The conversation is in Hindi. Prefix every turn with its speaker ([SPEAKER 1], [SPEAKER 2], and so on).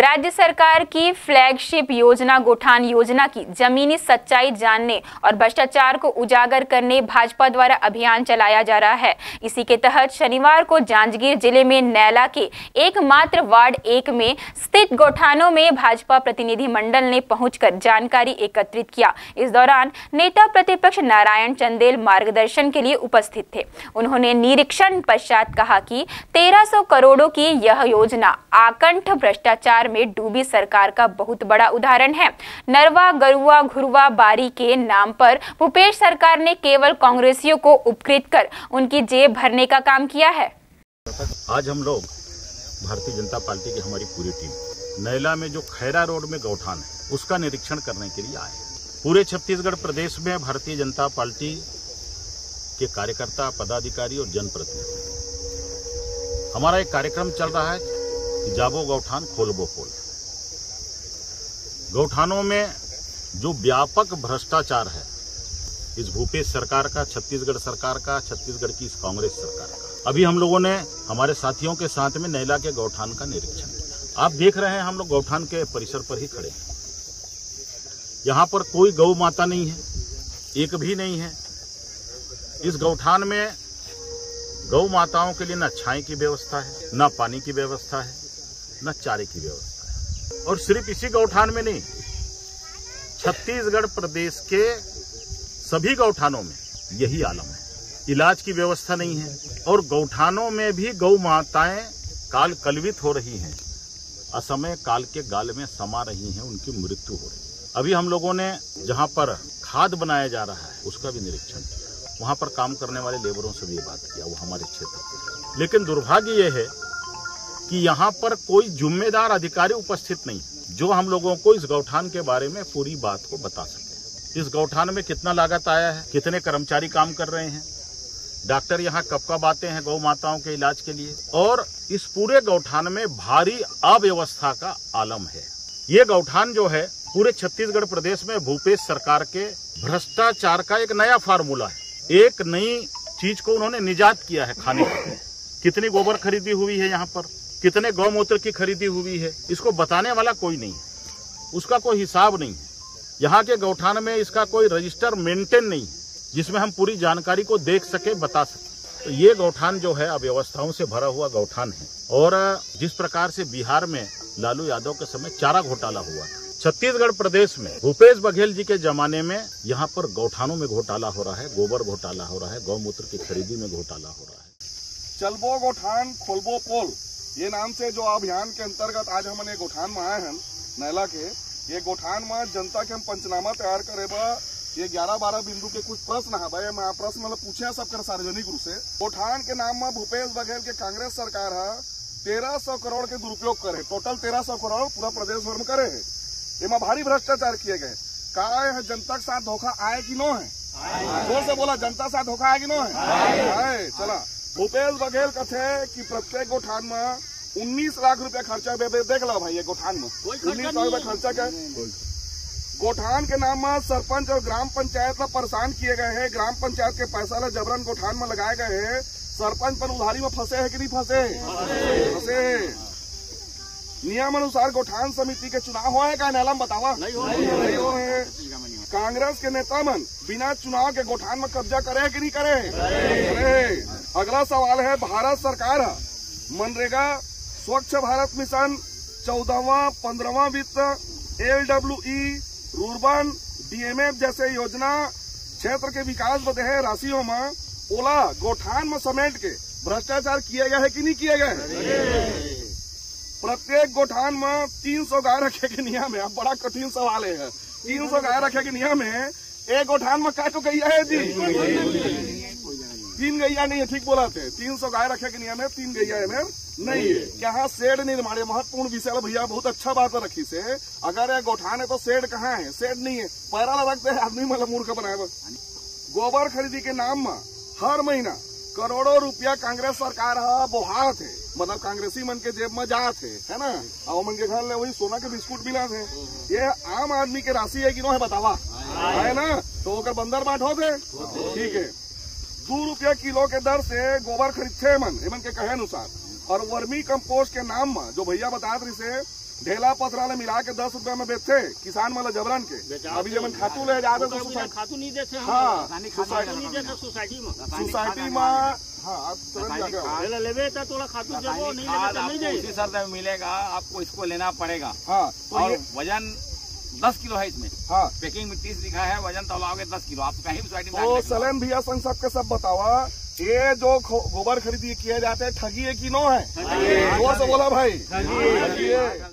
[SPEAKER 1] राज्य सरकार की फ्लैगशिप योजना गौठान योजना की जमीनी सच्चाई जानने और भ्रष्टाचार को उजागर करने भाजपा द्वारा अभियान चलाया जा रहा है। इसी के तहत शनिवार को जांजगीर जिले में नैला के एकमात्र वार्ड 1 में स्थित गौठानों में भाजपा प्रतिनिधि मंडल ने पहुंचकर जानकारी एकत्रित किया। इस दौरान नेता प्रतिपक्ष नारायण चंदेल मार्गदर्शन के लिए उपस्थित थे। उन्होंने निरीक्षण पश्चात कहा कि 1300 करोड़ों की यह योजना आकंठ भ्रष्टाचार में डूबी सरकार का बहुत बड़ा उदाहरण है। नरवा गरुआ घुरवा बारी के नाम पर भूपेश सरकार ने केवल कांग्रेसियों को उपकृत कर उनकी जेब भरने का काम किया है।
[SPEAKER 2] आज हम लोग भारतीय जनता पार्टी की हमारी पूरी टीम नैला में जो खैरा रोड में गौठान है उसका निरीक्षण करने के लिए आए। पूरे छत्तीसगढ़ प्रदेश में भारतीय जनता पार्टी के कार्यकर्ता, पदाधिकारी और जनप्रतिनिधि, हमारा एक कार्यक्रम चल रहा है कि जाबो गौठान खोलबो पोल। गौठानों में जो व्यापक भ्रष्टाचार है इस भूपेश सरकार का, छत्तीसगढ़ सरकार का, छत्तीसगढ़ की इस कांग्रेस सरकार का। अभी हम लोगों ने हमारे साथियों के साथ में नैला के गौठान का निरीक्षण किया। आप देख रहे हैं हम लोग गौठान के परिसर पर ही खड़े हैं। यहाँ पर कोई गौ माता नहीं है, एक भी नहीं है। इस गौठान में गौ माताओं के लिए न छाई की व्यवस्था है, न पानी की व्यवस्था है, न चारे की व्यवस्था है। और सिर्फ इसी गौठान में नहीं, छत्तीसगढ़ प्रदेश के सभी गौठानों में यही आलम है। इलाज की व्यवस्था नहीं है और गौठानों में भी गौ माताएं काल कलवित हो रही हैं, असमय काल के गाल में समा रही हैं, उनकी मृत्यु हो रही है। अभी हम लोगों ने जहां पर खाद बनाया जा रहा है उसका भी निरीक्षण किया। वहां पर काम करने वाले लेबरों से भी बात किया, वो हमारे क्षेत्र के। लेकिन दुर्भाग्य यह है कि यहाँ पर कोई जिम्मेदार अधिकारी उपस्थित नहीं जो हम लोगों को इस गौठान के बारे में पूरी बात को बता सके। इस गौठान में कितना लागत आया है, कितने कर्मचारी काम कर रहे हैं, डॉक्टर यहाँ कब आते हैं गौ माताओं के इलाज के लिए, और इस पूरे गौठान में भारी अव्यवस्था का आलम है। ये गौठान जो है पूरे छत्तीसगढ़ प्रदेश में भूपेश सरकार के भ्रष्टाचार का एक नया फार्मूला है। एक नई चीज को उन्होंने निजात किया है खाने के लिए। कितनी गोबर खरीदी हुई है यहाँ पर, कितने गौमूत्र की खरीदी हुई है, इसको बताने वाला कोई नहीं है, उसका कोई हिसाब नहीं है। यहाँ के गौठान में इसका कोई रजिस्टर मेंटेन नहीं जिसमें हम पूरी जानकारी को देख सके, बता सके। तो ये गौठान जो है अव्यवस्थाओं से भरा हुआ गौठान है। और जिस प्रकार से बिहार में लालू यादव के समय चारा घोटाला हुआ, छत्तीसगढ़ प्रदेश में भूपेश बघेल जी के जमाने में यहाँ पर गौठानों में घोटाला हो रहा है, गोबर घोटाला हो रहा है, गौमूत्र की खरीदी में घोटाला हो रहा है।
[SPEAKER 3] चलबो गौठान खोलबो पोल, ये नाम से जो अभियान के अंतर्गत आज हमने गौठान में आए हैं नैला के। ये गौठान में जनता के हम पंचनामा तैयार करे बा। ये 11-12 बिंदु के कुछ प्रश्न है भाई, मैं प्रश्न मतलब पूछे सबकर सार्वजनिक रूप से। गौठान के नाम में भूपेश बघेल के कांग्रेस सरकार है 1300 करोड़ के दुरुपयोग करे, टोटल 1300 करोड़ पूरा प्रदेश भर में करे है। इसमें भारी भ्रष्टाचार किए गए। कहा है जनता के साथ धोखा आए कि नो है? जोर से बोला, जनता साथ धोखा आए कि नो है? चला भूपेश बघेल कथे कि प्रत्येक गौठान में 19 लाख रुपया खर्चा देख लो भाई। ये गौठान में 19 लाख रुपया खर्चा क्या? गौठान के नाम में सरपंच और ग्राम पंचायत में परेशान किए गए हैं। ग्राम पंचायत के पैसा ला जबरन गौठान में लगाए गए हैं। सरपंच पर उधारी में फंसे है कि नहीं फंसे? नियम अनुसार गौठान समिति के चुनाव हुआ है क्या नैला में? बतावा नहीं हो है। कांग्रेस के नेता मन बिना चुनाव के गौठान में कब्जा करे कि नहीं करे? अगला सवाल है, भारत सरकार मनरेगा, स्वच्छ भारत मिशन, 14वां 15वां वित्त, LWE, रूर्बन, DMF जैसे योजना क्षेत्र के विकास बदे राशियों में ओला गौठान में समेट के भ्रष्टाचार किए गए है कि नहीं किए गए? प्रत्येक गौठान में 300 गाय रखे के नियम है। अब बड़ा कठिन सवाल है, 300 गाय रखे के नियम है। एक गौठान में काय को गैया है जी? 3 गैया नहीं है, ठीक बोला थे। 300 गाय रखे के नियम है, 3 गैया है नहीं है। यहाँ शेड निर्माण महत्वपूर्ण विषय भैया, बहुत अच्छा बात रखी से। अगर ये गौठान है तो शेड कहाँ है? शेड नहीं है, पैरा रखते है आदमी, मतलब मूर्ख बनाए। गोबर खरीदी के नाम में हर महीना करोड़ों रुपया कांग्रेस सरकार बोहा थे, मतलब कांग्रेसी मन के जेब में जा थे, है ना? और मन के घर ले वही सोना के बिस्कुट मिला थे। ये आम आदमी के राशि है कि नो है? बतावा है ना? तो अगर बंदर बाट हो थे, ठीक है। 2 रुपया किलो के दर से गोबर खरीदते मन, एमन के कहे अनुसार। और वर्मी कंपोस्ट के नाम में जो भैया बता रही से ढेला पथरा मिला के 10 रुपए में बेचते किसान वाला जबरन के। अभी जब खातू ले जाते तो
[SPEAKER 4] खातू नहीं देते,
[SPEAKER 3] हाँ
[SPEAKER 4] सोसाइटी
[SPEAKER 3] में हाँ तुरंत
[SPEAKER 4] लेवे तो थोड़ा खातू जब नहीं दे
[SPEAKER 5] उसी शर्त में मिलेगा, आपको इसको लेना पड़ेगा।
[SPEAKER 3] हाँ
[SPEAKER 5] और वजन 10 किलो है इसमें।
[SPEAKER 3] हाँ
[SPEAKER 5] पैकिंग में 30 लिखा है, वजन तौलाओगे 10 किलो। आप कहीं भी सोसाइटी में
[SPEAKER 3] तो सलेम भैया संग सबके सब बतावा, ये जो गोबर खरीदी किए जाते हैं ठगी है कि नो है? जोर से बोला भाई, ठगी है।